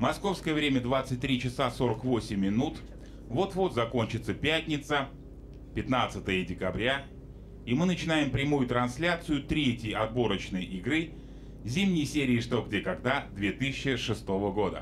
Московское время 23 часа 48 минут. Вот-вот закончится пятница, 15 декабря. И мы начинаем прямую трансляцию третьей отборочной игры зимней серии «Что, где, когда» 2006 года.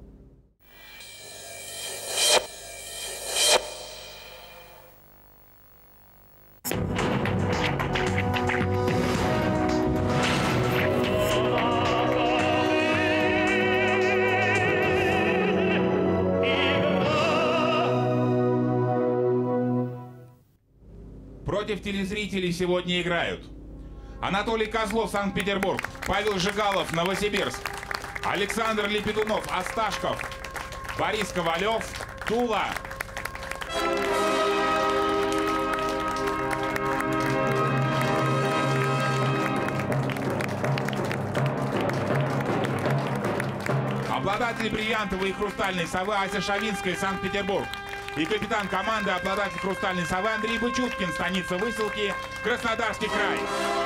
Против телезрителей сегодня играют Анатолий Козлов, Санкт-Петербург, Павел Жигалов, Новосибирск, Александр Лепетунов, Осташков, Борис Ковалев, Тула. Обладатель бриллиантовой и хрустальной совы Ася Шавинская, Санкт-Петербург. И капитан команды, обладатель хрустальной совы Андрей Бычуткин, станица Выселки, Краснодарский край.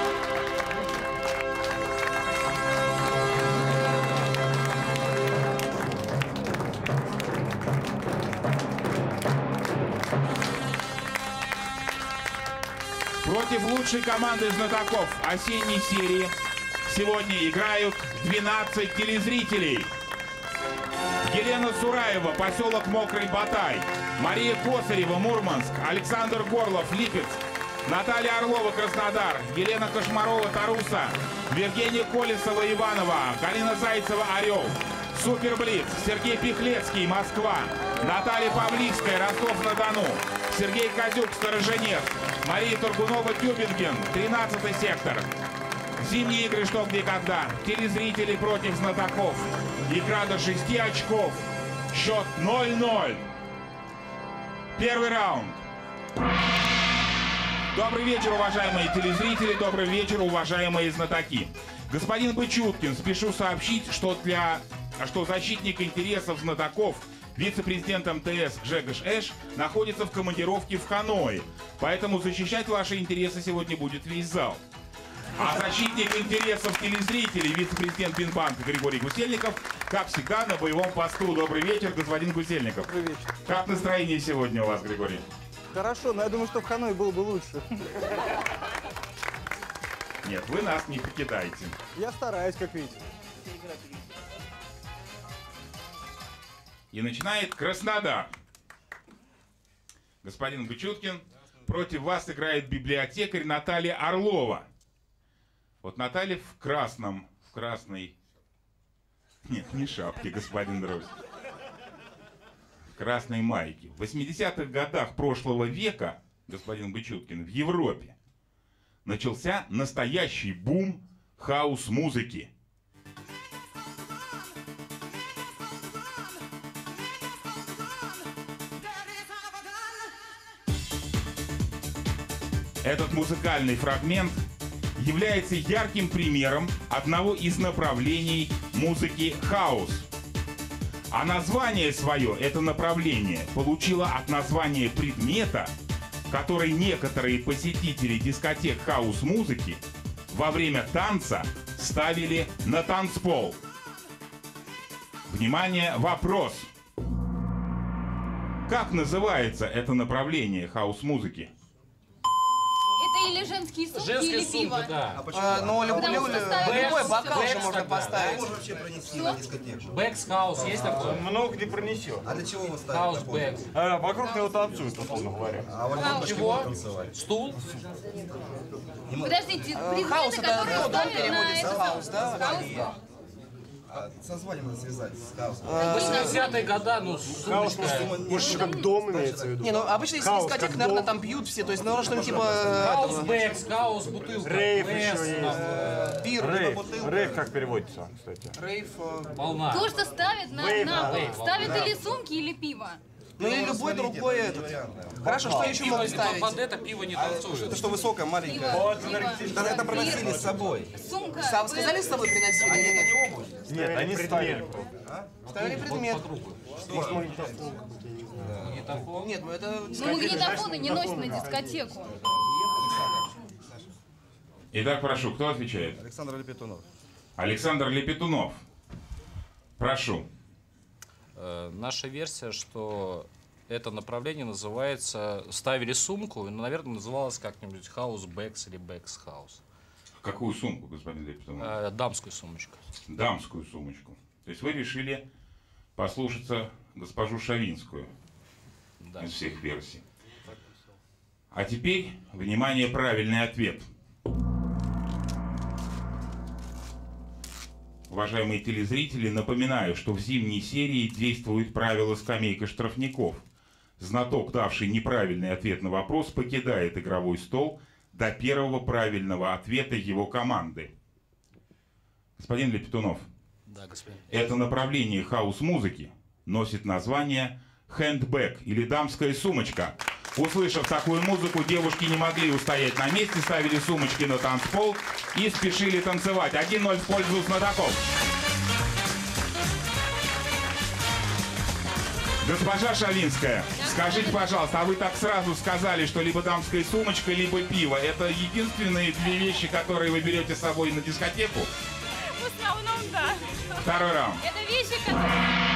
Против лучшей команды знатоков осенней серии сегодня играют 12 телезрителей. Елена Сураева, поселок Мокрый Батай, Мария Косарева, Мурманск, Александр Горлов, Липецк, Наталья Орлова, Краснодар, Елена Кошмарова, Таруса, Виргения Колесова, Иванова, Галина Зайцева, Орел, Суперблиц, Сергей Пихлецкий, Москва, Наталья Павлivская, Ростов-на-Дону, Сергей Козюк, Стороженец, Мария Тургунова, Тюбинген, 13-й сектор. Зимние игры «Что, где, когда». Телезрители против знатоков. Игра до 6 очков. Счет 0-0. Первый раунд. Добрый вечер, уважаемые телезрители. Добрый вечер, уважаемые знатоки. Господин Бычуткин, спешу сообщить, что защитник интересов знатоков, вице-президент МТС Гжегош Эш, находится в командировке в Ханое. Поэтому защищать ваши интересы сегодня будет весь зал. А защитник интересов телезрителей, вице-президент Бинбанка Григорий Гусельников, как всегда, на боевом посту. Добрый вечер, господин Гусельников. Добрый вечер. Как настроение сегодня у вас, Григорий? Хорошо, но я думаю, что в Ханое было бы лучше. Нет, вы нас не покидаете. Я стараюсь, как видите. И начинает Краснодар. Господин Бычуткин, против вас играет библиотекарь Наталья Орлова. Вот Наталья в красной... Нет, не шапке, господин Дрозд. В красной майке. В 80-х годах прошлого века, господин Бычуткин, в Европе начался настоящий бум хаус-музыки. Этот музыкальный фрагмент является ярким примером одного из направлений музыки хаус. А название свое, это направление, получило от названия предмета, который некоторые посетители дискотек хаус-музыки во время танца ставили на танцпол. Внимание, вопрос. Как называется это направление хаус-музыки? Или женские сумки, Женская или пиво. сумка, да. А почему? Любой бокал же можно поставить. Можно вообще пронести на дискотеку? Бэкс хаус есть такое? Много где пронесет. А для чего вы ставите? Хаус такой? бэкс. Вокруг него танцуют, условно говоря. А вот вам Чего? танцевать? Стул? Подождите, Хаус предметы, это которые дом ставят на переводится, этот хаус, да? хаус. Созвание надо связать с хаосом. 80-е года, ну, сумочка. Может, еще как дом имеется в виду? Не, ну обычно если Хаус, дискотека, как наверное, дом. там пьют все, то есть, наверное, что-нибудь типа Хаус бэкс, хаус бутылка. Рейв бэс, еще там, есть. пир, Рейв. Рейв как переводится, кстати? рейв. волна. То, что ставят на пол. Ставят или сумки, или пиво. Ну или любой другой этот. Хорошо, что еще Пиво могут не ставить? под это пиво не танцует. Это что высокое, маленькое? Пиво, Да, это проносили с собой. сумка. Сам сказали, с собой приносили или нет? обувь? Нет, они ставили. Ставили предмет. Магнитофон. Нет, ну это... Ну, магнитофоны не носят на дискотеку. Итак, прошу, кто отвечает? Александр Лепетунов. Александр Лепетунов. Прошу. Наша версия, что это направление называется, ставили сумку, и, наверное, называлось как-нибудь House Bags или Bags House. Какую сумку, господин Лепетунов? Дамскую сумочку. Дамскую сумочку. То есть вы решили послушаться госпожу Шавинскую Да. из всех версий. А теперь, внимание, правильный ответ. Уважаемые телезрители, напоминаю, что в зимней серии действует правило скамейка штрафников. Знаток, давший неправильный ответ на вопрос, покидает игровой стол до первого правильного ответа его команды. Господин Лепетунов, Да, господин. это направление хаус-музыки носит название «хэндбэг» или «дамская сумочка». Услышав такую музыку, девушки не могли устоять на месте, ставили сумочки на танцпол и спешили танцевать. 1-0 в пользу знатоков. Госпожа Шавинская, скажите, пожалуйста, а вы так сразу сказали, что либо дамская сумочка, либо пиво. Это единственные две вещи, которые вы берете с собой на дискотеку? В основном, да. Второй раунд. Это вещи, которые...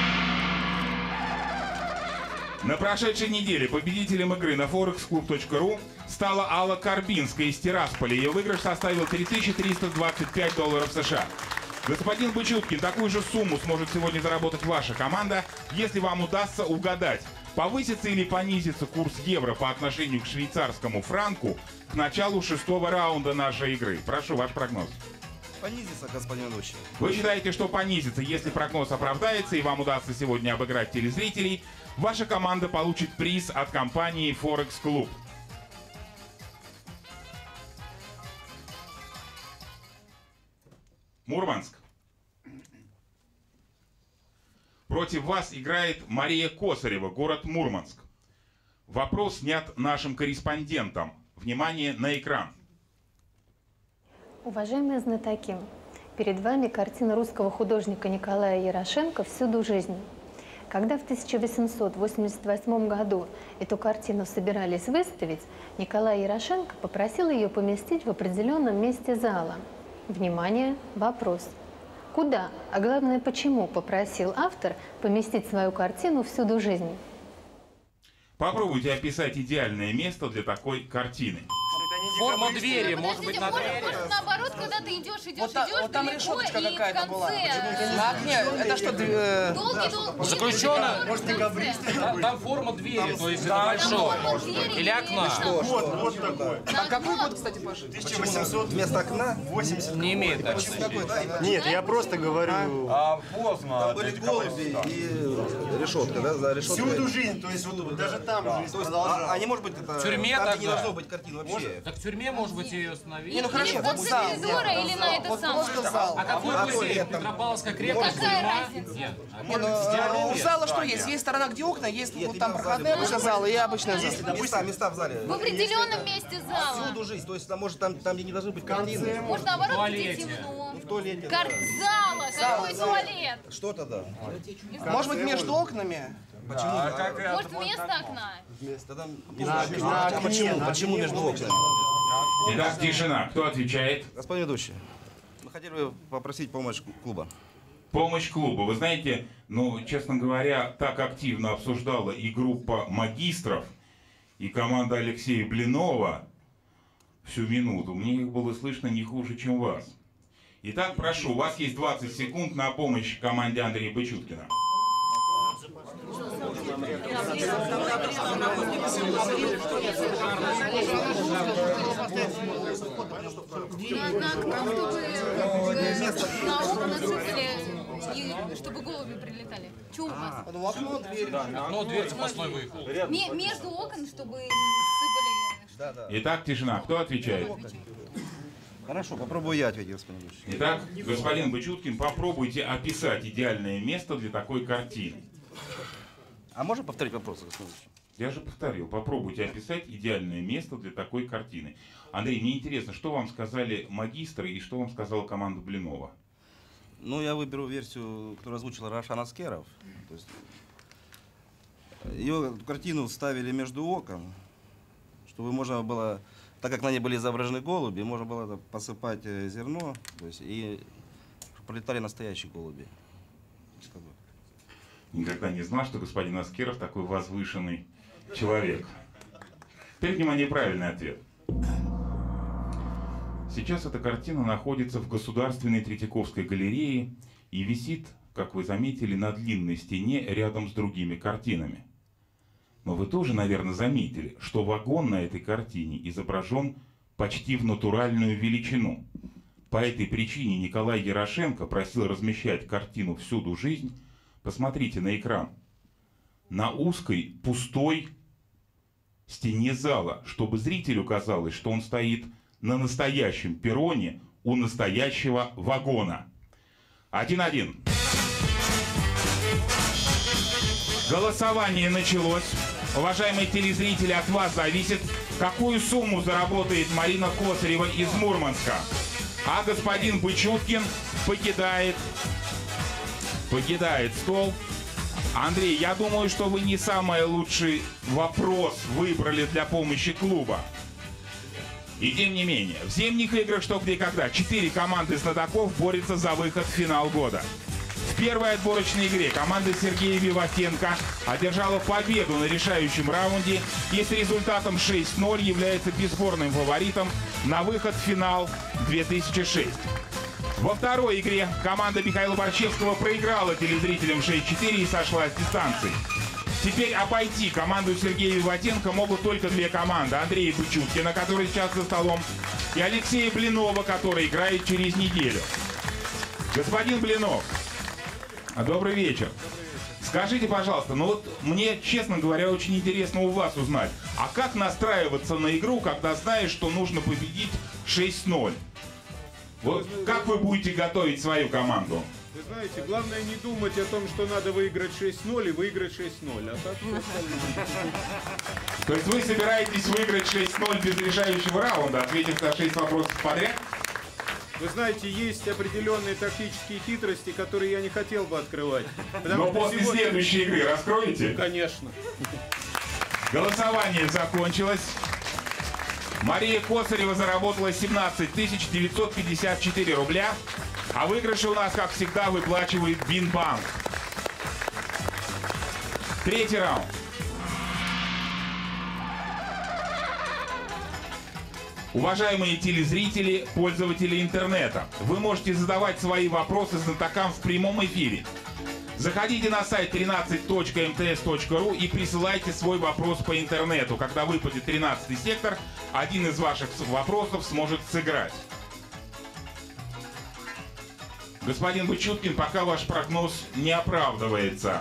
На прошедшей неделе победителем игры на forexclub.ru стала Алла Карбинская из Тирасполя. Ее выигрыш составил $3325 США. Господин Бычуткин, такую же сумму сможет сегодня заработать ваша команда, если вам удастся угадать, повысится или понизится курс евро по отношению к швейцарскому франку к началу 6-го раунда нашей игры. Прошу, ваш прогноз. Понизится, господин ведущий. Вы считаете, что понизится, если прогноз оправдается и вам удастся сегодня обыграть телезрителей, ваша команда получит приз от компании Forex Club. Мурманск. Против вас играет Мария Косарева, город Мурманск. Вопрос снят нашим корреспондентом. Внимание на экран. Уважаемые знатоки, перед вами картина русского художника Николая Ярошенко «Всюду жизнь». Когда в 1888 году эту картину собирались выставить, Николай Ярошенко попросил ее поместить в определенном месте зала. Внимание, вопрос. Куда, а главное, почему попросил автор поместить свою картину «Всюду жизнь»? Попробуйте описать идеальное место для такой картины. Форма двери, может быть, на двери. Может, наоборот, когда ты идешь, Вот там далеко, решеточка и в какая-то была. конце... На окне, это что, Долгий. Заключено. Может, декабристы. Там форма двери, то есть это большое. Или окна. Вот такой. А какой год, кстати, Паша? 1880. Вместо окна 80. Не имеет значения. Нет, я просто говорю. Там были голуби и решетка, да, за решеткой. Всюду жизнь, то есть вот даже там жизнь То есть, продолжалась. а не может быть, это, В тюрьме там не тогда. должно быть картин вообще. Так в тюрьме, может быть, ее установить. Не, ну хорошо, Или вот вот зал. коридора, или на это самое. Просто зал. А какой музей? Петропавловская крепость, Какая тюрьма? разница? Нет. Не, ну, у зала что есть? Есть сторона, где окна, есть вот там проходные обычно залы и обычные залы. Места в зале. В определенном месте зала. Всюду жизнь, то есть там, может, там, где не должны быть картины. Может, наоборот, где туалете. темно. В туалете. Зала, какой туалет? Что тогда? Может быть, между окнами? Почему? Может, вместо окна? Тогда почему между окнами? Итак, тишина. Кто отвечает? Господин ведущий, мы хотели бы попросить помощь клуба. Помощь клуба. Вы знаете, ну, честно говоря, так активно обсуждала и группа магистров, и команда Алексея Блинова всю минуту. Мне их было слышно не хуже, чем вас. Итак, прошу, у вас есть 20 секунд на помощь команде Андрея Бычуткина. На окно, чтобы на окна сыпали, и чтобы голуби прилетали. Чего у вас? Ну, окно, дверь. Окно, дверь, запасной выход. Между окон, чтобы сыпали... Итак, тишина. Кто отвечает? Хорошо, попробую я ответить, господин ведущий. Итак, господин Бычуткин, попробуйте описать идеальное место для такой картины. А можно повторить вопрос, господин ведущий? Я же повторил, попробуйте описать идеальное место для такой картины. Андрей, мне интересно, что вам сказали магистры и что вам сказала команда Блинова? Ну, я выберу версию, которую озвучил Рошан Аскеров. То есть, ее картину ставили между окон, чтобы можно было, так как на ней были изображены голуби, можно было посыпать зерно, то есть, и пролетали настоящие голуби. Никогда не знал, что господин Аскеров такой возвышенный человек. Теперь, внимание, правильный ответ. Сейчас эта картина находится в Государственной Третьяковской галерее и висит, как вы заметили, на длинной стене рядом с другими картинами. Но вы тоже, наверное, заметили, что вагон на этой картине изображен почти в натуральную величину. По этой причине Николай Ярошенко просил размещать картину «Всюду жизнь». Посмотрите на экран. На узкой, пустой стене зала, чтобы зрителю казалось, что он стоит на настоящем перроне у настоящего вагона. 1-1. Голосование началось. Уважаемые телезрители, от вас зависит, какую сумму заработает Марина Косарева из Мурманска. А господин Бычуткин покидает стол. Андрей, я думаю, что вы не самый лучший вопрос выбрали для помощи клуба. И тем не менее, в зимних играх «Что, где, когда» 4 команды знатоков борются за выход в финал года. В первой отборочной игре команда Сергея Виватенко одержала победу на решающем раунде и с результатом 6-0 является бесспорным фаворитом на выход в финал 2006. Во второй игре команда Михаила Борщевского проиграла телезрителям 6-4 и сошла с дистанции. Теперь обойти команду Сергея Виватенко могут только две команды. Андрея Бычуткина, который сейчас за столом, и Алексея Блинова, который играет через неделю. Господин Блинов, добрый вечер. Скажите, пожалуйста, ну вот мне, честно говоря, очень интересно у вас узнать, а как настраиваться на игру, когда знаешь, что нужно победить 6-0? Вот как вы будете готовить свою команду? Вы знаете, главное не думать о том, что надо выиграть 6-0 и выиграть 6-0, а так все остальное. То есть вы собираетесь выиграть 6-0 без решающего раунда, ответив на 6 вопросов подряд? Вы знаете, есть определенные тактические хитрости, которые я не хотел бы открывать. Но после следующей игры раскроете? Конечно. Голосование закончилось. Мария Косарева заработала 17 954 рубля, а выигрыши у нас, как всегда, выплачивает Бинбанк. Третий раунд. Уважаемые телезрители, пользователи интернета, вы можете задавать свои вопросы знатокам в прямом эфире. Заходите на сайт 13.mts.ru и присылайте свой вопрос по интернету. Когда выпадет 13-й сектор, один из ваших вопросов сможет сыграть. Господин Бычуткин, пока ваш прогноз не оправдывается.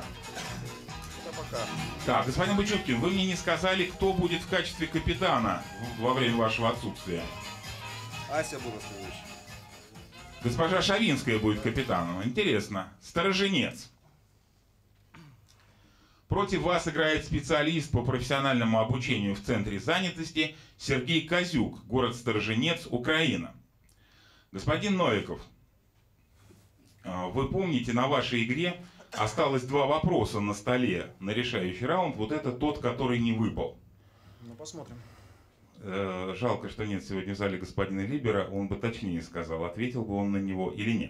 Так, господин Бычуткин, вы мне не сказали, кто будет в качестве капитана во время вашего отсутствия. Ася была следующая. Госпожа Шавинская будет капитаном. Интересно. Стороженец. Против вас играет специалист по профессиональному обучению в Центре занятости Сергей Козюк, город Стороженец, Украина. Господин Новиков, вы помните, на вашей игре осталось 2 вопроса на столе на решающий раунд. Вот это тот, который не выпал. Ну, посмотрим. Жалко, что нет сегодня в зале господина Либера. Он бы точнее сказал, ответил бы он на него или нет.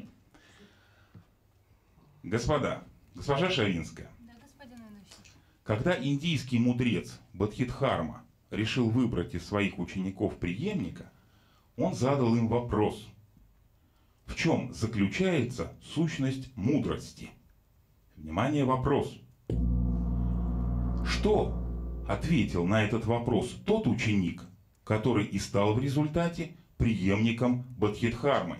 Господа, госпожа Шавинская. Когда индийский мудрец Бодхидхарма решил выбрать из своих учеников преемника, он задал им вопрос: в чем заключается сущность мудрости? Внимание, вопрос. Что ответил на этот вопрос тот ученик, который и стал в результате преемником Бодхидхармы?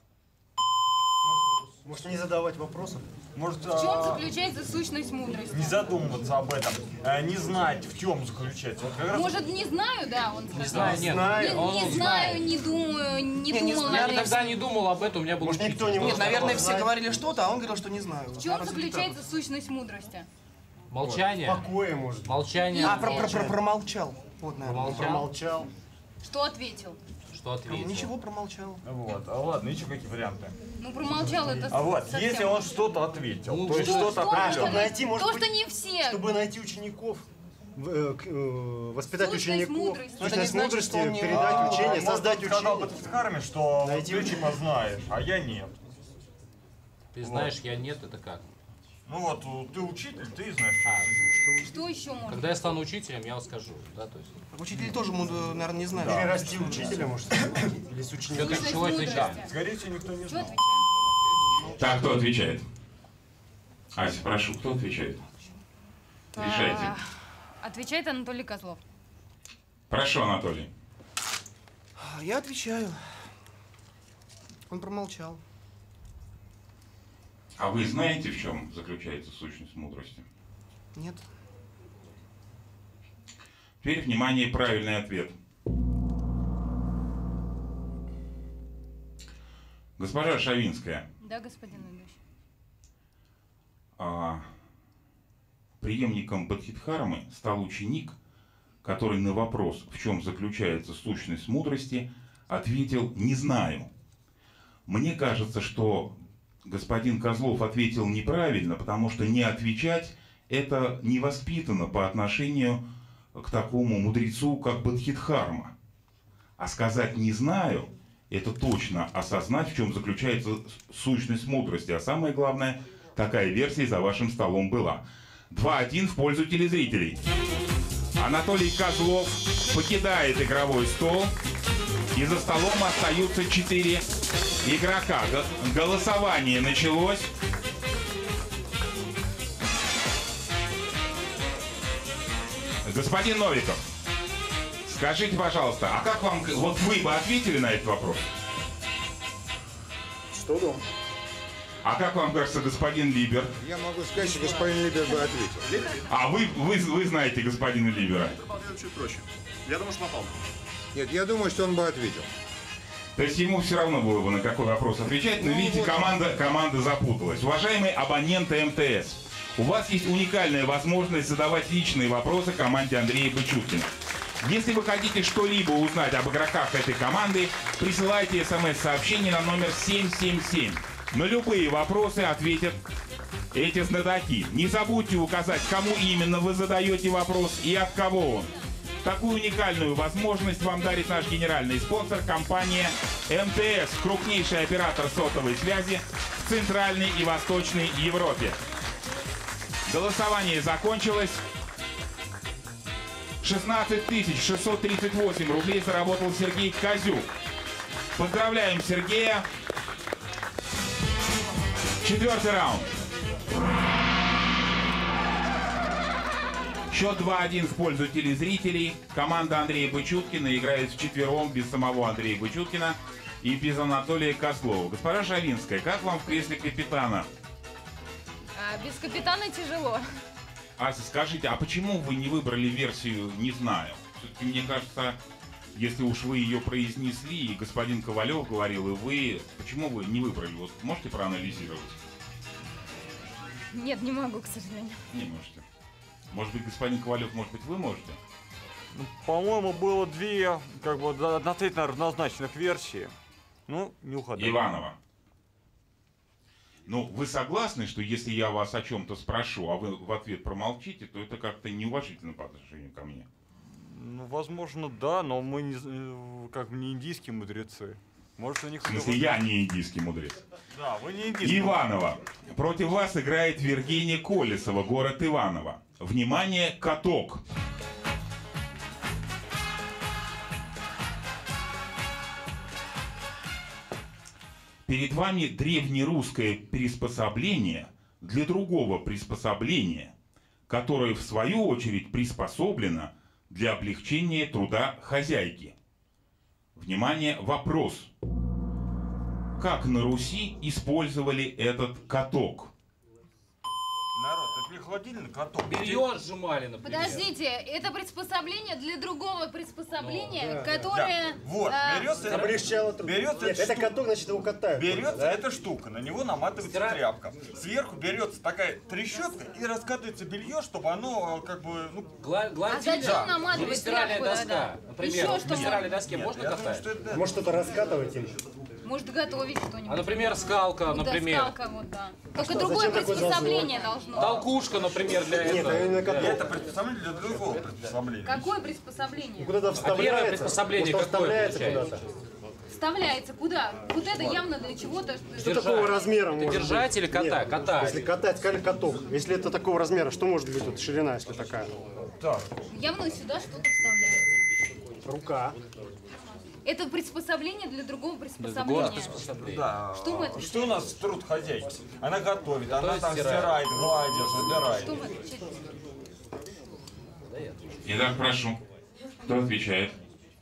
Может, не задавать вопросов? Может, В чем заключается сущность мудрости? не задумываться об этом, не знать, в чем заключается. Вот как раз Может, не знаю, да, он сказал. Не знаю, нет. знаю. Не знаю, не думаю, не думала. Я наверное. тогда не думал об этом, у меня был Может, никто учитель. не Нет, может наверное, такого все говорили что-то, а он говорил, что не знаю. В чем заключается сущность мудрости? Молчание. Покоя, может. Молчание. А, промолчал. Вот, наверное. Промолчал. Что ответил? Что ответил? Ничего, промолчал. Вот. А ладно, еще какие варианты? Ну, промолчал это А вот, совсем. если он что-то ответил, Ну, то есть Что, что-то что, определенное. что, Найти, может то, быть, что не все. чтобы найти учеников, воспитать Сущность учеников, мудрости. Это не сущность значит, мудрости, что он не- передать учение, может, создать он сказал учение. Бодхидхарме, что Найти вот ты учение. типа знаешь, а я нет. Ты знаешь, я нет, это как? Ну вот, ты учитель, ты знаешь, Что еще можно? Когда я стану учителем, я вам скажу. Да, то есть. Учители тоже, наверное, не знают. Перерасти учителя, может, или с учеником. Сущность чего отвечать? мудрости. Скорее всего, никто не Что знал. отвечаем? Так, кто отвечает? Ася, прошу, кто отвечает? Решайте. Отвечает Анатолий Козлов. Прошу, Анатолий. Я отвечаю. Он промолчал. А вы знаете, в чем заключается сущность мудрости? Нет. Теперь, внимание, правильный ответ. Госпожа Шавинская, Да, господин ведущий. преемником Бодхидхармы стал ученик, который на вопрос, в чем заключается сущность мудрости, ответил «не знаю». Мне кажется, что господин Козлов ответил неправильно, потому что не отвечать – это невоспитанно по отношению к такому мудрецу, как Бодхидхарма. А сказать «не знаю» – это точно осознать, в чем заключается сущность мудрости. А самое главное, такая версия за вашим столом была. 2-1 в пользу телезрителей. Анатолий Козлов покидает игровой стол. И за столом остаются 4 игрока. Голосование началось. Господин Новиков, скажите, пожалуйста, а как вам, вот вы бы ответили на этот вопрос? Что да? А как вам кажется, господин Либер? Я могу сказать, что господин Либер бы ответил. А вы знаете господина Либера? Чуть проще. Я думаю, что напал. Нет, я думаю, что он бы ответил. То есть ему все равно было бы на какой вопрос отвечать, но видите, команда запуталась. Уважаемые абоненты МТС, у вас есть уникальная возможность задавать личные вопросы команде Андрея Бычуткина. Если вы хотите что-либо узнать об игроках этой команды, присылайте смс-сообщение на номер 777. На любые вопросы ответят эти знатоки. Не забудьте указать, кому именно вы задаете вопрос и от кого он. Такую уникальную возможность вам дарит наш генеральный спонсор, компания МТС, крупнейший оператор сотовой связи в Центральной и Восточной Европе. Голосование закончилось. 16 638 рублей заработал Сергей Козюк. Поздравляем Сергея. 4-й раунд. Счет 2-1 в пользу телезрителей. Команда Андрея Бычуткина играет вчетвером без самого Андрея Бычуткина и без Анатолия Козлова. Госпожа Шавинская, как вам в кресле капитана? Без капитана тяжело. Ася, скажите, а почему вы не выбрали версию «не знаю»? Все-таки, мне кажется, если уж вы ее произнесли, и господин Ковалев говорил, и вы, почему вы не выбрали? Вот можете проанализировать? Нет, не могу, к сожалению. Не можете. Может быть, господин Ковалев, может быть, вы можете? Ну, по-моему, было две, как бы, относительно равнозначных версий. Ну, не угадали. Иванова. Ну, вы согласны, что если я вас о чем-то спрошу, а вы в ответ промолчите, то это как-то неуважительно по отношению ко мне? Ну, возможно, да, но мы не, как бы не индийские мудрецы. Может, у них... В смысле, я не индийский мудрец. Да, вы не индийский. Иванова. Против вас играет Виргиния Колесова, город Иваново. Внимание, каток. Перед вами древнерусское приспособление для другого приспособления, которое в свою очередь приспособлено для облегчения труда хозяйки. Внимание, вопрос. Как на Руси использовали этот каток? Народ, это не холодильник, а то. Белье сжимали, например. Подождите, это приспособление для другого приспособления, которое... Вот, берется, Облегчало труд. берется, Нет, это каток, значит, его катают. берется да? эта штука, на него наматывается тряпка. Сверху берется такая трещотка и раскатывается белье, чтобы оно как бы... Ну, А зачем наматывать стиральная тряпку, доска. да? Например, Еще на что стиральной доске нет, можно я думаю, катать? что это... Может, что-то раскатывать им. Может готовить что-нибудь. А, например, скалка, Да, например. скалка, вот, да. Только что, другое зачем такой приспособление должно. Толкушка, например, для Нет, этого. а именно каток. Это приспособление для другого приспособления. Какое приспособление? Куда-то А первое вставляется. приспособление Может, какое вставляется получается? куда-то. вставляется куда? Вот это явно для чего-то. Что такого размера может держать быть? или катать? Нет, Катать. Если катать, сказали каток. Если это такого размера, что может быть вот ширина, если такая? Явно сюда что-то вставляется. Рука. Это приспособление для другого приспособления. Да. Что мы отвечаем? Что у нас труд хозяйки? Она готовит, она там стирает, гладит, забирает. Что мы отвечаем? Итак, прошу. Кто отвечает?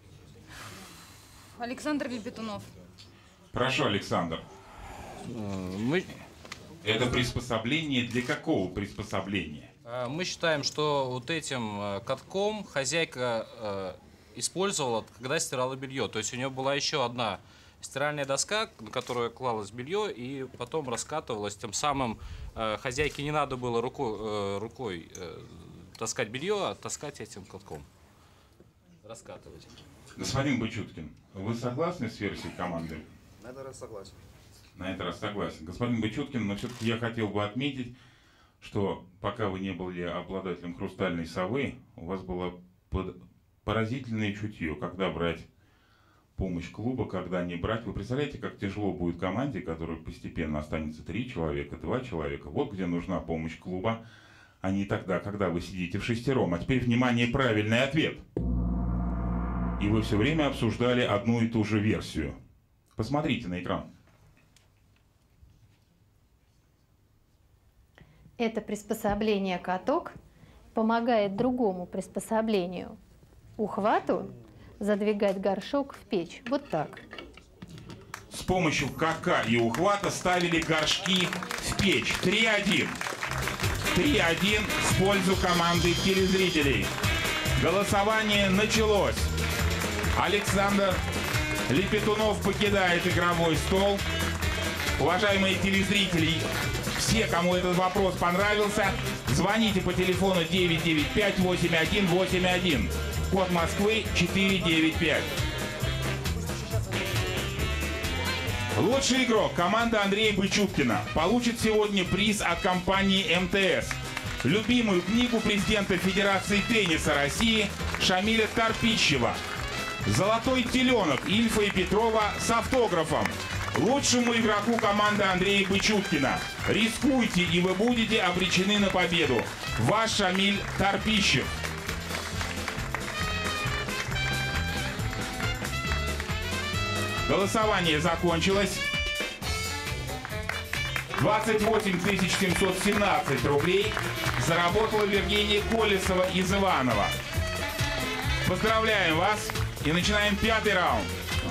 Александр Лепетунов. Прошу, Александр. Мы... Это приспособление для какого приспособления? Мы считаем, что вот этим катком хозяйка использовала, когда стирала белье. То есть у нее была еще одна стиральная доска, на которую клалось белье, и потом раскатывалось. Тем самым хозяйке не надо было рукой таскать белье, а таскать этим катком. Раскатывать. Господин Бычуткин, вы согласны с версией команды? На этот раз согласен. На этот раз согласен. Господин Бычуткин, но все-таки я хотел бы отметить, что пока вы не были обладателем хрустальной совы, у вас было поразительное чутье, когда брать помощь клуба, когда не брать. Вы представляете, как тяжело будет команде, которая постепенно останется 3 человека, 2 человека. Вот где нужна помощь клуба, а не тогда, когда вы сидите в шестером. А теперь, внимание, правильный ответ. И вы все время обсуждали одну и ту же версию. Посмотрите на экран. Это приспособление каток помогает другому приспособлению ухвату задвигать горшок в печь. Вот так. С помощью катка и ухвата ставили горшки в печь. 3-1. 3-1 в пользу команды телезрителей. Голосование началось. Александр Лепетунов покидает игровой стол. Уважаемые телезрители, все, кому этот вопрос понравился, звоните по телефону 995-8181. Код Москвы 495. Лучший игрок команда Андрея Бычуткина получит сегодня приз от компании МТС. Любимую книгу президента Федерации тенниса России Шамиля Тарпищева. Золотой теленок Ильфа и Петрова с автографом. Лучшему игроку команды Андрея Бычуткина. Рискуйте, и вы будете обречены на победу. Ваш Шамиль Тарпищев. Голосование закончилось. 28 717 рублей заработала Виргиния Колесова из Иваново. Поздравляем вас и начинаем 5-й раунд.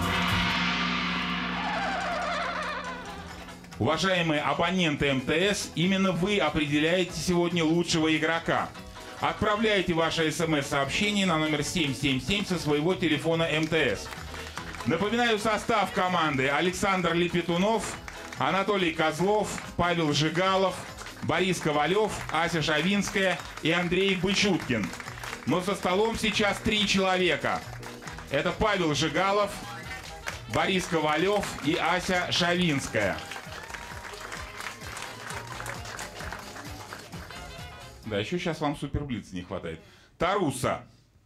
Уважаемые абоненты МТС, именно вы определяете сегодня лучшего игрока. Отправляйте ваше смс-сообщение на номер 777 со своего телефона МТС. Напоминаю состав команды: Александр Лепетунов, Анатолий Козлов, Павел Жигалов, Борис Ковалев, Ася Шавинская и Андрей Бычуткин. Но со столом сейчас 3 человека. Это Павел Жигалов, Борис Ковалев и Ася Шавинская. Да, еще сейчас вам суперблиц не хватает. Таруса.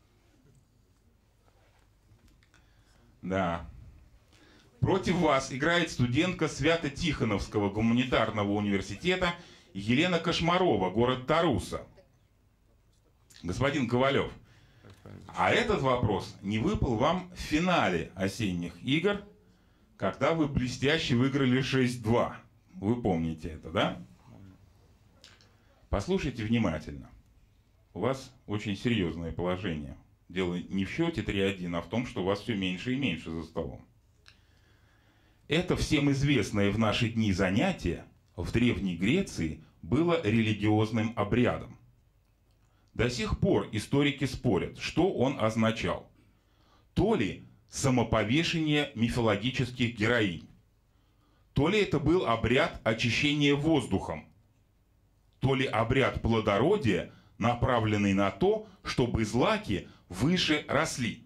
Да. Против вас играет студентка Свято-Тихоновского гуманитарного университета Елена Кошмарова, город Таруса. Господин Ковалев, а этот вопрос не выпал вам в финале осенних игр, когда вы блестяще выиграли 6-2. Вы помните это, да? Послушайте внимательно. У вас очень серьезное положение. Дело не в счете 3-1, а в том, что у вас все меньше и меньше за столом. Это всем известное в наши дни занятие в Древней Греции было религиозным обрядом. До сих пор историки спорят, что он означал. То ли самоповешение мифологических героинь, то ли это был обряд очищения воздухом, то ли обряд плодородия, направленный на то, чтобы злаки выше росли.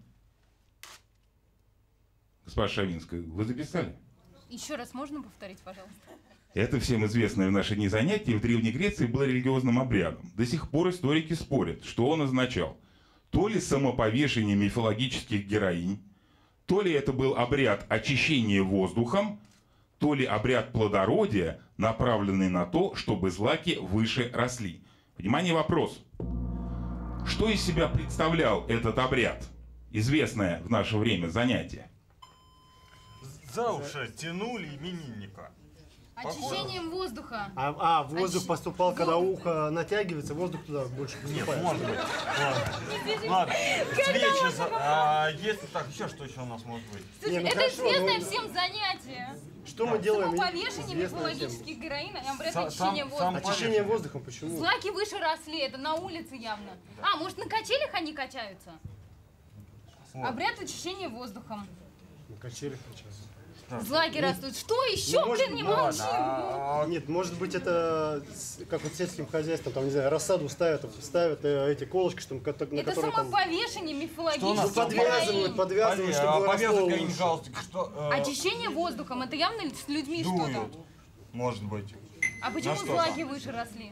Госпожа Шавинская, вы записали? Еще раз можно повторить, пожалуйста? Это всем известное в наши дни занятие в Древней Греции было религиозным обрядом. До сих пор историки спорят, что он означал. То ли самоповешение мифологических героинь, то ли это был обряд очищения воздухом, то ли обряд плодородия, направленный на то, чтобы злаки выше росли. Внимание, вопрос. Что из себя представлял этот обряд? Известное в наше время занятие. За уши тянули именинника. Очищением воздуха. Воздух поступал, когда ухо натягивается, воздух туда больше поступает. Нет, может быть. Ладно. Свечи. Если так, что еще у нас может быть? Слушай, это известное всем занятие. Что мы делаем? Повешение мифологических героинь и обряд очищения воздуха. Очищение воздухом, почему? Злаки выше росли, это на улице явно. Может, на качелях они качаются? Обряд очищения воздухом. На качелях качаются. Злаки растут. Что еще? Не молчи. Нет, может быть, это как вот сельским хозяйством, там, не знаю, рассаду ставят эти колышки, что, на которые это самоповешение мифологическое. Подвязывают, чтобы очищение воздухом, это явно с людьми что-то. Может быть. А почему злаки выше росли?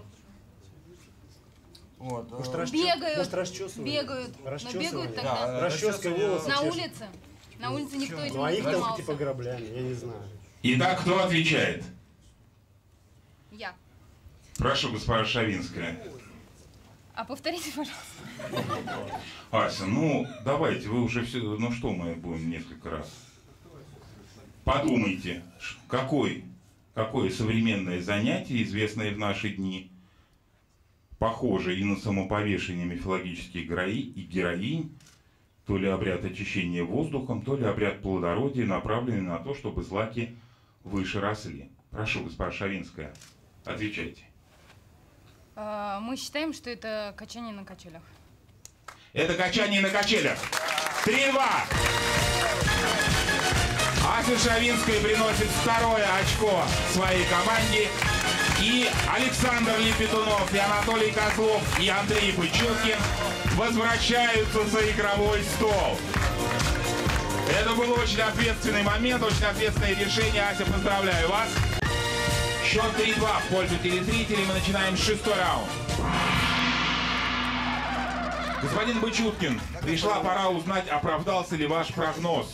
Вот. Бегают. Но бегают тогда. Расческой волосы. На улице. На улице никто этим не их там занимался. типа граблями, я не знаю. Итак, кто отвечает? Я. Прошу, госпожа Шавинская. А повторите, пожалуйста. Ася, давайте, вы уже все... что мы будем несколько раз? Подумайте, какое современное занятие, известное в наши дни, похоже и на самоповешение мифологических героинь, то ли обряд очищения воздухом, то ли обряд плодородия, направленный на то, чтобы злаки выше росли. Прошу, госпожа Шавинская, отвечайте. Мы считаем, что это качание на качелях. Это качание на качелях. 3-2. Ася Шавинская приносит второе очко своей команде. И Александр Лепетунов, и Анатолий Козлов, и Андрей Бычуткин возвращаются за игровой стол. Это был очень ответственный момент, очень ответственное решение. Ася, поздравляю вас. Счет 3-2 в пользу телезрителей. Мы начинаем 6-й раунд. Господин Бычуткин, пришла пора узнать, оправдался ли ваш прогноз.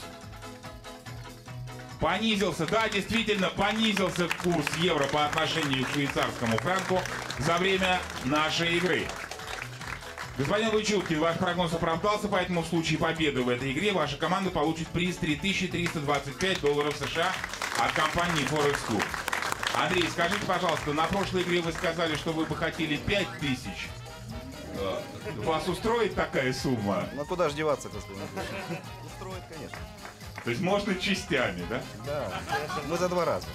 Понизился, да, действительно, понизился курс евро по отношению к швейцарскому франку за время нашей игры. Господин Бычуткин, ваш прогноз оправдался, поэтому в случае победы в этой игре ваша команда получит приз $3325 США от компании Forex Club. Андрей, скажите, пожалуйста, на прошлой игре вы сказали, что вы бы хотели 5000. Вас устроит такая сумма? Куда ж деваться, господин? Устроит, конечно. То есть можно частями, да? Да, мы за 2 раза.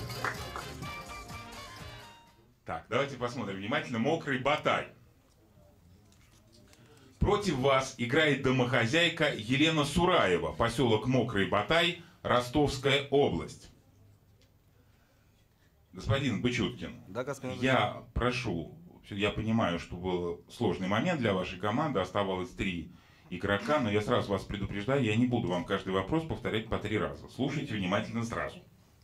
Так, давайте посмотрим внимательно. Мокрый Батай. Против вас играет домохозяйка Елена Сураева, поселок Мокрый Батай, Ростовская область. Господин Бычуткин, да, господин я прошу, я понимаю, что был сложный момент для вашей команды, оставалось 3 игрока, но я сразу вас предупреждаю, я не буду вам каждый вопрос повторять по 3 раза. Слушайте внимательно сразу.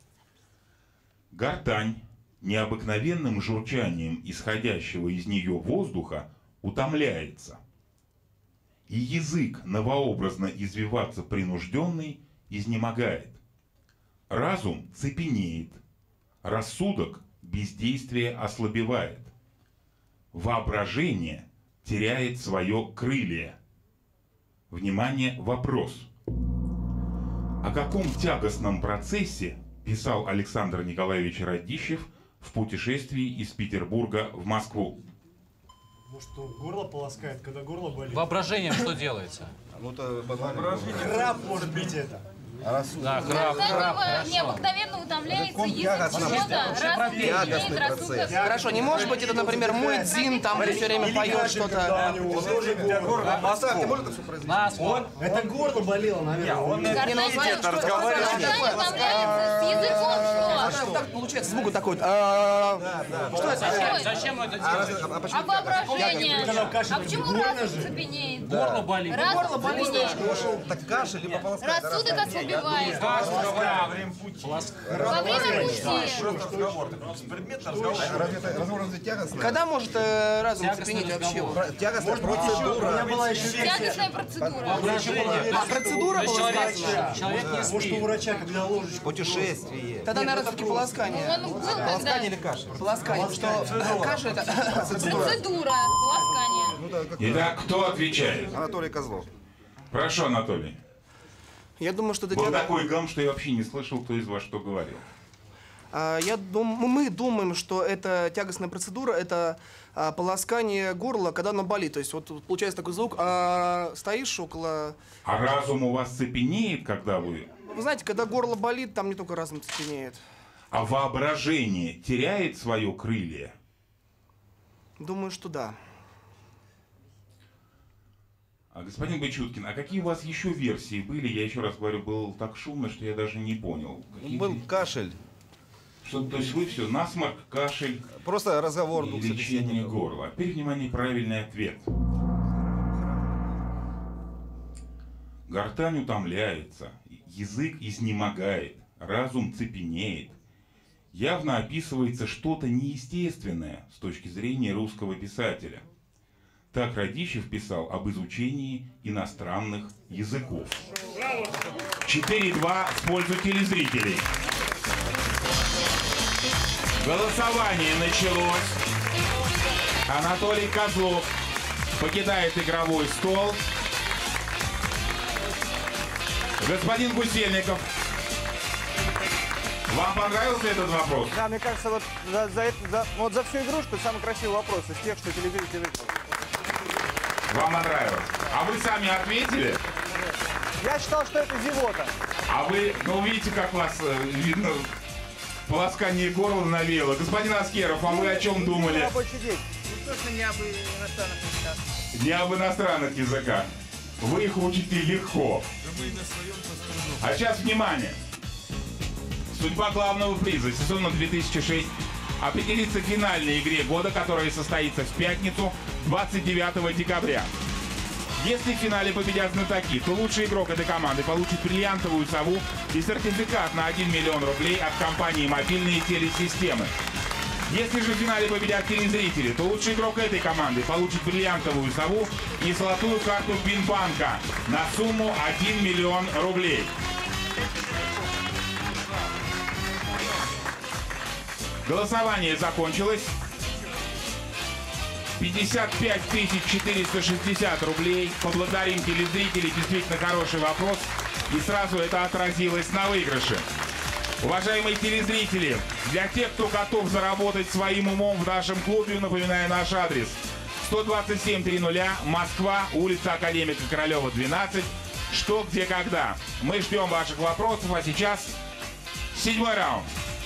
Гортань необыкновенным журчанием исходящего из нее воздуха утомляется, и язык, новообразно извиваться принужденный, изнемогает. Разум цепенеет, рассудок бездействие ослабевает, воображение теряет свое крылья. Внимание, вопрос. О каком тягостном процессе писал Александр Николаевич Радищев в путешествии из Петербурга в Москву? Может, горло полоскает, когда горло болит? Воображением что делается? Храп, может быть, это. Да, храп. Необыкновенно утомляется язык чего-то, разум рассудок. Хорошо, не может быть это, например, Муэдзин, там все время поет что-то. Это горло болело, наверное. Так получается, звук такой. Что это? Зачем это делать? А воображение? А почему разум цепенеет? Горло болит. Разум цепенеет. Так кашель либо полоскать. Рассудок ослабевает. перебиваете. Во время пути. Во время пути. Просто разговор. Предметный разговор. Когда может разум цепенеть вообще? Тягостная процедура. Тягостная процедура. А процедура была сказана? Человек не Может, у спит. врача, когда ложечку... Путешествие. Тогда, наверное, все-таки полоскание. Он был когда? Полоскание или кашель? Полоскание, что каша это... Процедура. Полоскание. Итак, кто отвечает? Анатолий Козлов. Прошу, Анатолий. Я думаю, что это Был такой гам, что я вообще не слышал, кто из вас что говорил. Мы думаем, что это тягостная процедура, это полоскание горла, когда оно болит. То есть вот получается такой звук, стоишь около... А разум у вас цепенеет, когда вы... Вы знаете, когда горло болит, там не только разум цепенеет. А воображение теряет свое крылья? Думаю, что да. Господин Бычуткин, а какие у вас еще версии были? Я еще раз говорю, было так шумно, что я даже не понял. Был кашель. Что, то есть вы все, насморк, кашель, Просто разговор и двух лечение собеседников. горла. Теперь, внимание, правильный ответ. Гортань утомляется, язык изнемогает, разум цепенеет. Явно описывается что-то неестественное с точки зрения русского писателя. Так Радищев писал об изучении иностранных языков. 4-2 в пользу телезрителей. Голосование началось. Анатолий Козлов покидает игровой стол. Господин Гусельников, вам понравился этот вопрос? Да, мне кажется, вот за всю игру, что самый красивый вопрос из тех, что телезрители выбрали. Вам понравилось? А вы сами ответили? Я считал, что это зевота. А вы, ну видите, как вас видно, полоскание горла навело. Господин Аскеров, а вы о чем думали? Рабочий день. Точно не об иностранных языках. Не об иностранных языках. Вы их учите легко. А сейчас внимание. Судьба главного приза сезона 2006 определится в финальной игре года, которая состоится в пятницу 29 декабря. Если в финале победят знатоки, то лучший игрок этой команды получит бриллиантовую сову и сертификат на 1 миллион рублей от компании «Мобильные телесистемы». Если же в финале победят телезрители, то лучший игрок этой команды получит бриллиантовую сову и золотую карту Бинбанка на сумму 1 миллион рублей. Голосование закончилось. 55 460 рублей. Поблагодарим телезрителей. Действительно хороший вопрос. И сразу это отразилось на выигрыше. Уважаемые телезрители, для тех, кто готов заработать своим умом в нашем клубе, напоминаю наш адрес. 127-00, Москва, улица Академика Королева, 12. Что, где, когда. Мы ждем ваших вопросов, а сейчас 7-й раунд.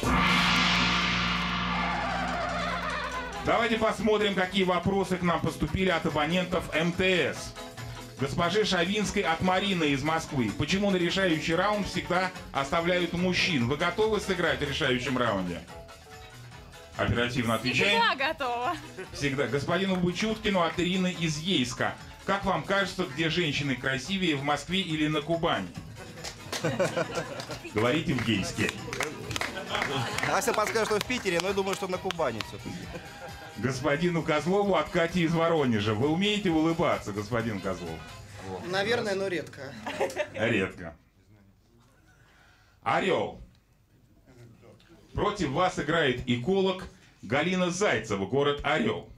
Давайте посмотрим, какие вопросы к нам поступили от абонентов МТС. Госпоже Шавинской от Марины из Москвы. Почему на решающий раунд всегда оставляют мужчин? Вы готовы сыграть в решающем раунде? Оперативно отвечаем. Всегда готова. Всегда. Господину Бычуткину от Ирины из Ейска. Как вам кажется, где женщины красивее, в Москве или на Кубани? Говорите в Ейске. Ася подскажет, что в Питере, но я думаю, что на Кубани все-таки. Господину Козлову от Кати из Воронежа. Вы умеете улыбаться, господин Козлов? Наверное, но редко. Редко. Орел. Против вас играет эколог Галина Зайцева, город Орел.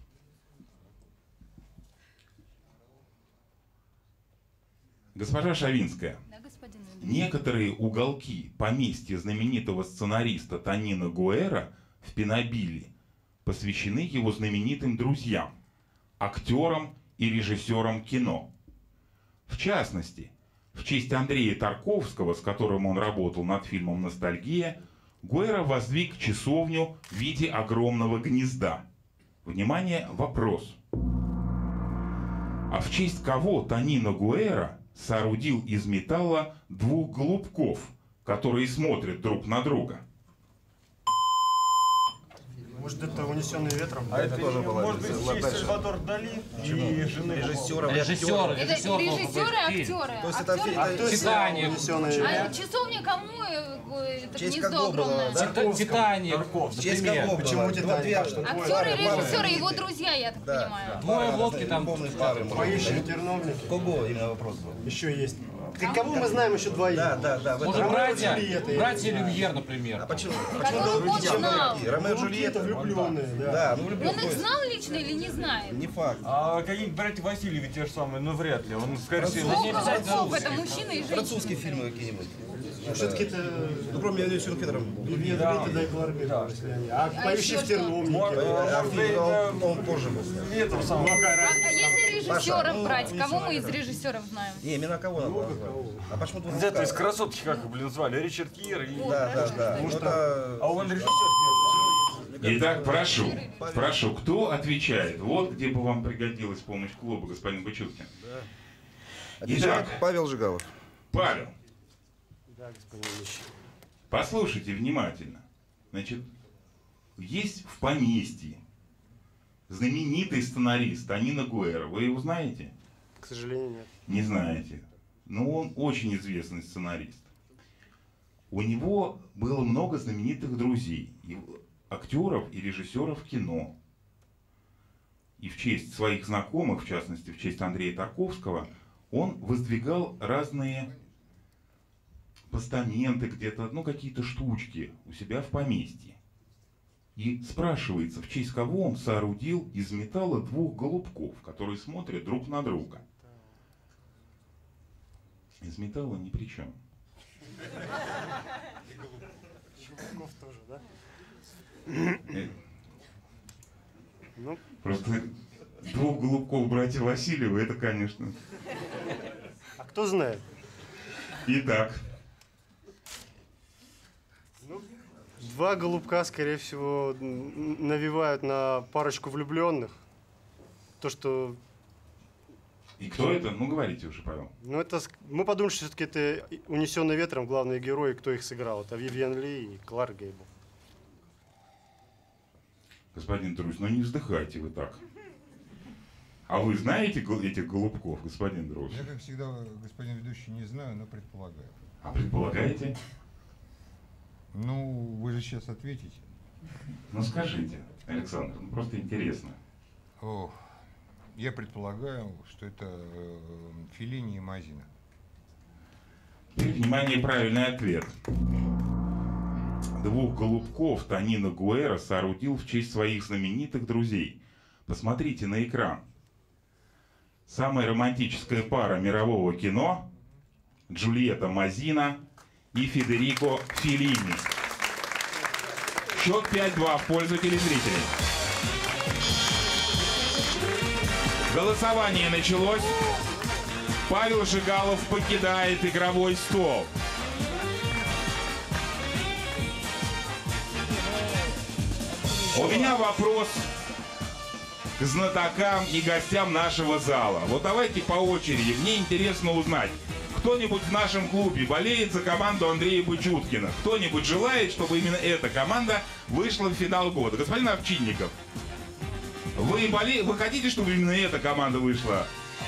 Госпожа Шавинская. Да, господин. Некоторые уголки поместья знаменитого сценариста Тонина Гуэра в Пенобилле посвящены его знаменитым друзьям, актерам и режиссерам кино. В частности, в честь Андрея Тарковского, с которым он работал над фильмом «Ностальгия», Гуэра воздвиг часовню в виде огромного гнезда. Внимание, вопрос. А в честь кого Тонино Гуэра соорудил из металла двух голубков, которые смотрят друг на друга? Может, это «Унесенные ветром»? А это тоже была может быть версия. честь Дальше. Сальвадор Дали и жены Режиссером. Это режиссеры, актеры. То есть это Актеры. Титаник. А часовня кому это честь гнездо кого была, огромное? да? Титаник. В честь кого было? Почему Титаник? Актеры, режиссеры, его друзья, я так понимаю. Двое в лодке там. Поющие терновники. Кого именно вопрос был? Еще есть. Кого мы знаем еще двоих? Да. в Может, этом- братья Люмьер, например. А почему? Которых он знал. Ромео и Джульетта. Влюбленные, да. Да, ну влюблен. Он их знал лично или не знает? Не факт. А какие-нибудь братья Васильевы те же самые, ну вряд ли. Он, скорее всего, Волков, это мужчина и женщина. Французские фильмы какие-нибудь. Все-таки это Ну, кроме Юсюн Федором. Вивьен Рита и Кларк Гейбл, если они. А поющие еще в что? терновнике. Он позже был. этом самым. А если режиссеров Паша, брать, кого мы из режиссеров знаем? Не, именно кого надо назвать? А почему тут Где-то из красотки, как их, блин, звали, Ричард Гир и... Да. Ну, это... А он режиссер. Итак, прошу, кто отвечает? Вот где бы вам пригодилась помощь клуба, господин Бычуткин. Отвечает Итак. Павел Жигалов. Павел, Да, господин Ильич. послушайте внимательно. Значит, есть в поместье знаменитый сценарист Тонино Гуэра. Вы его знаете? К сожалению, нет. Не знаете. Но он очень известный сценарист. У него было много знаменитых друзей, актеров и режиссеров кино. И в честь своих знакомых, в частности, в честь Андрея Тарковского, он воздвигал разные постаменты где-то, ну, какие-то штучки у себя в поместье. И спрашивается, в честь кого он соорудил из металла двух голубков, которые смотрят друг на друга. Из металла ни при чем. Голубков тоже, да? Ну, Просто двух голубков братья Васильева, это, конечно. а кто знает? Итак, Два голубка, скорее всего, навевают на парочку влюбленных. То, что... и кто это? Ну, говорите уже, Павел. Ну, это... Мы подумали, что все-таки это «Унесенный ветром» главные герои, кто их сыграл. Это Вивьен Ли и Кларк Гейбл. Господин Друзь, ну не вздыхайте вы так. А вы знаете этих голубков, господин Друзь? Я, как всегда, господин ведущий, не знаю, но предполагаю. А предполагаете? Ну, вы же сейчас ответите. Ну скажите, Александр, ну просто интересно. О, я предполагаю, что это Феллини и Мазина. Теперь, внимание, правильный ответ. Двух голубков Тонино Гуэра соорудил в честь своих знаменитых друзей. Посмотрите на экран. Самая романтическая пара мирового кино – Джульетта Мазина и Федерико Феллини. Счет 5-2 в пользу телезрителей. Голосование началось. Павел Жигалов покидает игровой стол. У меня вопрос к знатокам и гостям нашего зала. Вот давайте по очереди. Мне интересно узнать, кто-нибудь в нашем клубе болеет за команду Андрея Бычуткина? Кто-нибудь желает, чтобы именно эта команда вышла в финал года? Господин Овчинников, вы хотите, чтобы именно эта команда вышла?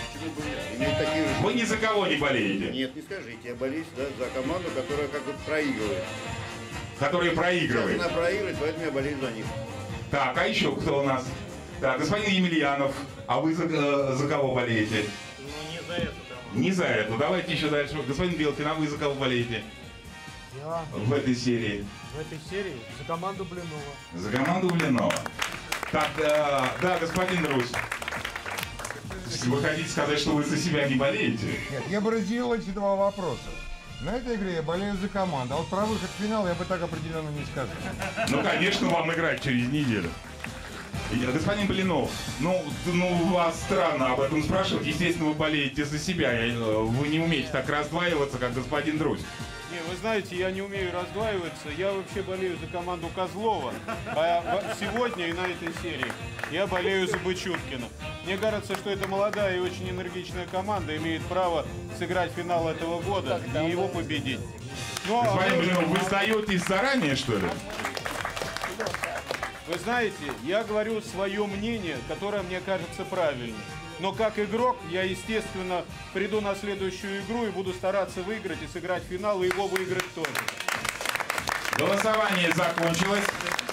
Вы ни за кого не болеете? Нет, не скажите. Я болею за команду, которая как бы проигрывает. Которая проигрывает? Она проигрывает, поэтому я болею за них. Так, а еще кто у нас? Так, господин Емельянов, а вы за кого болеете? Ну, не за эту команду. Не за эту. Давайте еще дальше. Господин Белкин, а вы за кого болеете? Я В этой серии. в этой серии за команду Блинова. За команду Блинова. Так, да, господин Русь. Вы хотите сказать, что вы за себя не болеете? Нет, я бы разделил эти два вопроса. На этой игре я болею за команду, а вот про выход в финал я бы так определенно не сказал. Ну, конечно, вам играть через неделю. Господин Блинов, ну, вас странно об этом спрашивать. Естественно, вы болеете за себя. Вы не умеете так раздваиваться, как господин Друзь. Не, вы знаете, я не умею раздваиваться. Я вообще болею за команду Козлова. А сегодня и на этой серии я болею за Бычуткина. Мне кажется, что это молодая и очень энергичная команда имеет право сыграть финал этого года и его победить. Господин Блинов, вы сдаетесь заранее, что ли? Вы знаете, я говорю свое мнение, которое мне кажется правильным. Но как игрок я, естественно, приду на следующую игру и буду стараться выиграть и сыграть финал, и его выиграть тоже. Голосование закончилось.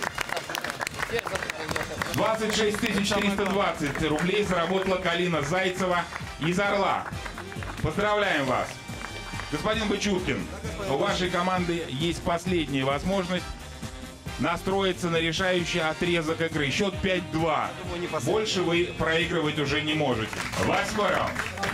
26 320 рублей заработала Галина Зайцева из Орла. Поздравляем вас. Господин Бычуткин, у вашей команды есть последняя возможность настроиться на решающий отрезок игры. Счет 5-2. Больше вы проигрывать уже не можете. 8-й раунд.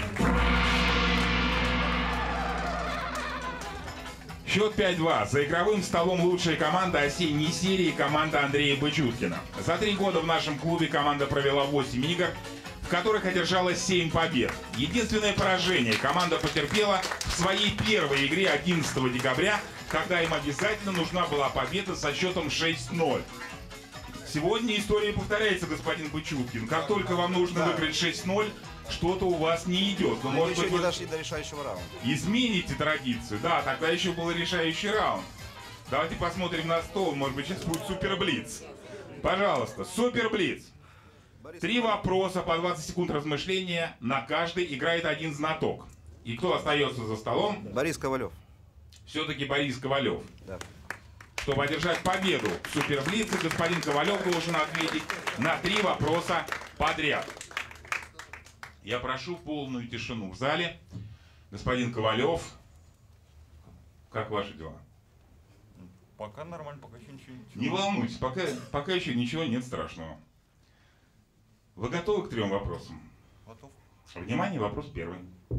Счет 5-2. За игровым столом лучшая команда осенней серии — команда Андрея Бычуткина. За 3 года в нашем клубе команда провела 8 игр, в которых одержала 7 побед. Единственное поражение команда потерпела в своей первой игре 11 декабря, когда им обязательно нужна была победа со счетом 6-0. Сегодня история повторяется, господин Бычуткин. Как только вам нужно выиграть 6-0, что-то у вас не идет. Но, может быть, не дошли до решающего раунда. Измените традицию. Да, тогда еще был решающий раунд. Давайте посмотрим на стол. Может быть, сейчас будет суперблиц. Пожалуйста, суперблиц. 3 вопроса по 20 секунд размышления. На каждый играет один знаток. И кто остается за столом? Борис Ковалев. Все-таки Борис Ковалев. Да. Чтобы одержать победу в суперблице, господин Ковалев должен ответить на 3 вопроса подряд. Я прошу полную тишину в зале. Господин Ковалев, как ваши дела? Пока нормально, пока еще ничего. Не волнуйтесь, пока еще ничего нет страшного. Вы готовы к 3 вопросам? Готов. Внимание, вопрос первый.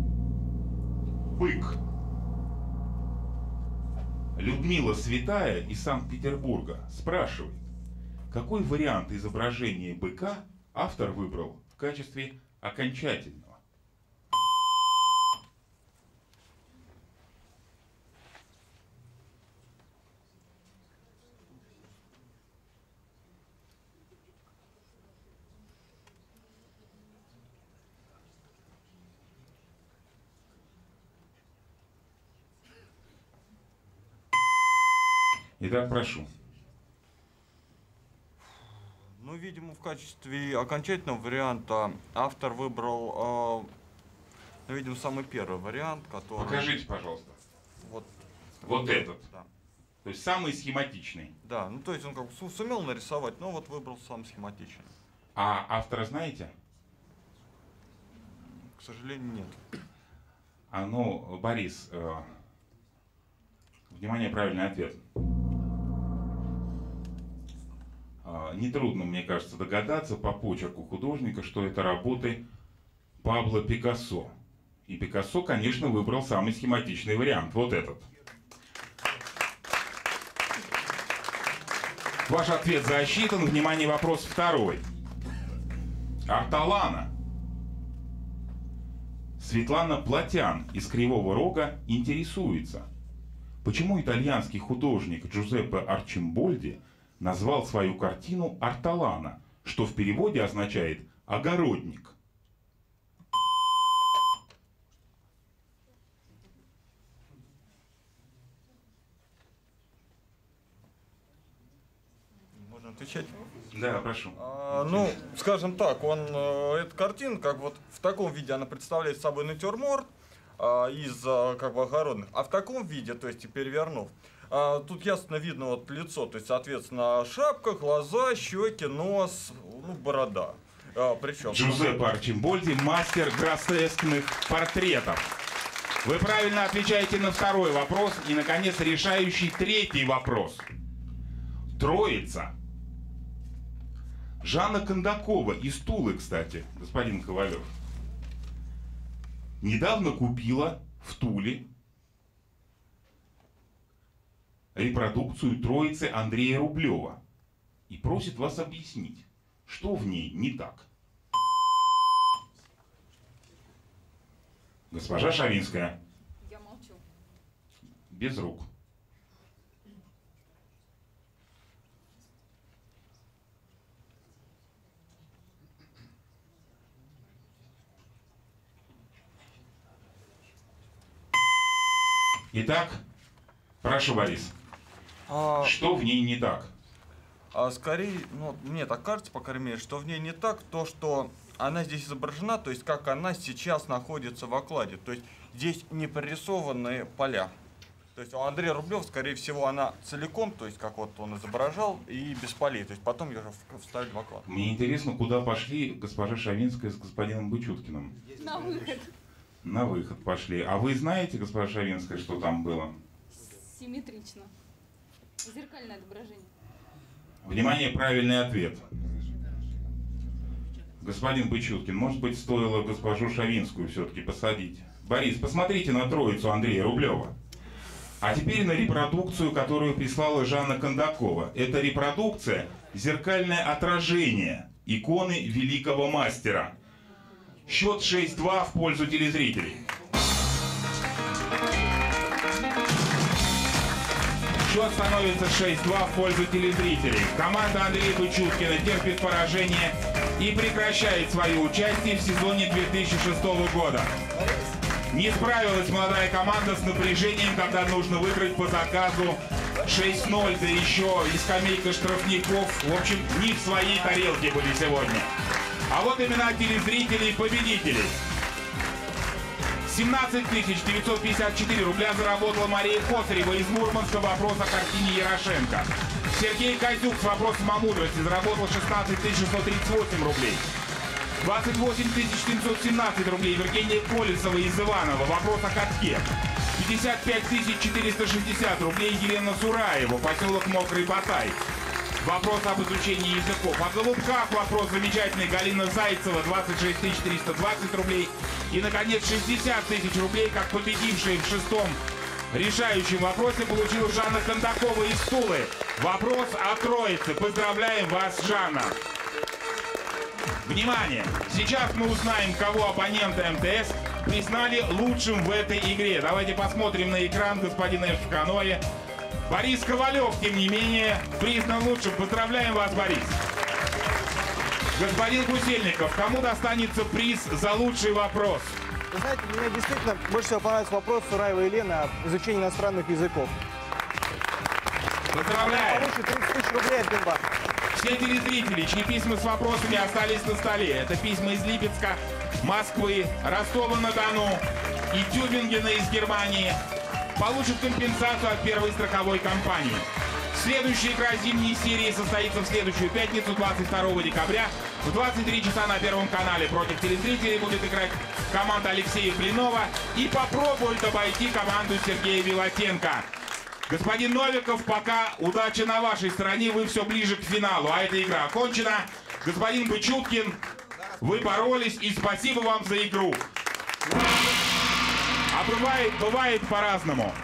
Бык. Людмила Святая из Санкт-Петербурга спрашивает, какой вариант изображения быка автор выбрал в качестве окончательного? Итак, прошу. Ну, видимо, в качестве окончательного варианта автор выбрал, видимо, самый первый вариант, который... Покажите, пожалуйста. Вот этот. Да. То есть самый схематичный. Да, ну то есть он как бы сумел нарисовать, но вот выбрал самый схематичный. А автора знаете? К сожалению, нет. А ну, Борис, внимание, правильный ответ. Нетрудно, мне кажется, догадаться по почерку художника, что это работы Пабло Пикассо. И Пикассо, конечно, выбрал самый схематичный вариант. Вот этот. Ваш ответ засчитан. Внимание, вопрос второй. Ортолана. Светлана Платян из Кривого Рога интересуется, почему итальянский художник Джузеппе Арчимбольди назвал свою картину «Ортолана», что в переводе означает «огородник». Можно отвечать? Да, прошу. Ну, скажем так, эта картина, как вот в таком виде она представляет собой натюрморт из как бы огородных, а в таком виде, то есть перевернув, тут ясно видно вот лицо, то есть, соответственно, шапка, глаза, щеки, нос, ну, борода. Причем... Джузеппе Арчимбольди, мастер гротескных портретов. Вы правильно отвечаете на второй вопрос. И, наконец, решающий 3-й вопрос. Троица. Жанна Кондакова из Тулы, кстати, господин Ковалев, недавно купила в Туле репродукцию Троицы Андрея Рублева и просит вас объяснить, что в ней не так. Госпожа Шавинская. Я молчу. Без рук. Итак, прошу, Борис. Что в ней не так? скорее, ну, мне так кажется, по крайней мере, что в ней не так то, что она здесь изображена, то есть как она сейчас находится в окладе. То есть здесь не прорисованные поля. То есть у Андрея Рублева, скорее всего, она целиком, то есть как вот он изображал, и без полей. То есть потом ее вставили в оклад. Мне интересно, куда пошли госпожа Шавинская с господином Бычуткиным? На выход. На выход пошли. А вы знаете, госпожа Шавинская, что там было? Симметрично. Зеркальное отображение. Внимание, правильный ответ. Господин Бычуткин, может быть, стоило госпожу Шавинскую все-таки посадить? Борис, посмотрите на троицу Андрея Рублева. А теперь на репродукцию, которую прислала Жанна Кондакова. Это репродукция – зеркальное отражение иконы великого мастера. Счет 6-2 в пользу телезрителей. Счет становится 6-2 в пользу телезрителей. Команда Андрея Бычуткина терпит поражение и прекращает свое участие в сезоне 2006 года. Не справилась молодая команда с напряжением, когда нужно выиграть по заказу 6-0, да еще и скамейка штрафников. В общем, не в своей тарелке были сегодня. А вот имена телезрителей и победителей. 17 954 рубля заработала Мария Косарева из Мурманска. Вопрос о картине Ярошенко. Сергей Козюк с вопросом о мудрости заработал 16 638 рублей. 28 717 рублей Евгения Колесова из Иванова. Вопрос о катке. 55 460 рублей Елена Сураева, поселок Мокрый Батай. Вопрос об изучении языков. О голубках вопрос замечательный Галина Зайцева, 26 320 рублей. И, наконец, 60 тысяч рублей, как победившие в шестом решающем вопросе, получила Жанна Кондакова из Тулы. Вопрос о троице. Поздравляем вас, Жанна. Внимание! Сейчас мы узнаем, кого оппоненты МТС признали лучшим в этой игре. Давайте посмотрим на экран господина Эвканоя. Борис Ковалев, тем не менее, признан лучшим. Поздравляем вас, Борис. Господин Гусельников, кому достанется приз за лучший вопрос? Вы знаете, мне действительно больше всего понравился вопрос Сураевой Елены о изучении иностранных языков. Поздравляем! Получит 30 тысяч рублей от Бинбанка. Все телезрители, чьи письма с вопросами остались на столе. Это письма из Липецка, Москвы, Ростова-на-Дону и Тюбингена из Германии, получат компенсацию от первой страховой компании. Следующая игра зимней серии состоится в следующую пятницу, 22 декабря. В 23 часа на Первом канале против телезрителей будет играть команда Алексея Блинова и попробует обойти команду Сергея Вилотенко. Господин Новиков, пока удача на вашей стороне, вы все ближе к финалу, а эта игра окончена. Господин Бычуткин, вы боролись, и спасибо вам за игру. А бывает по-разному.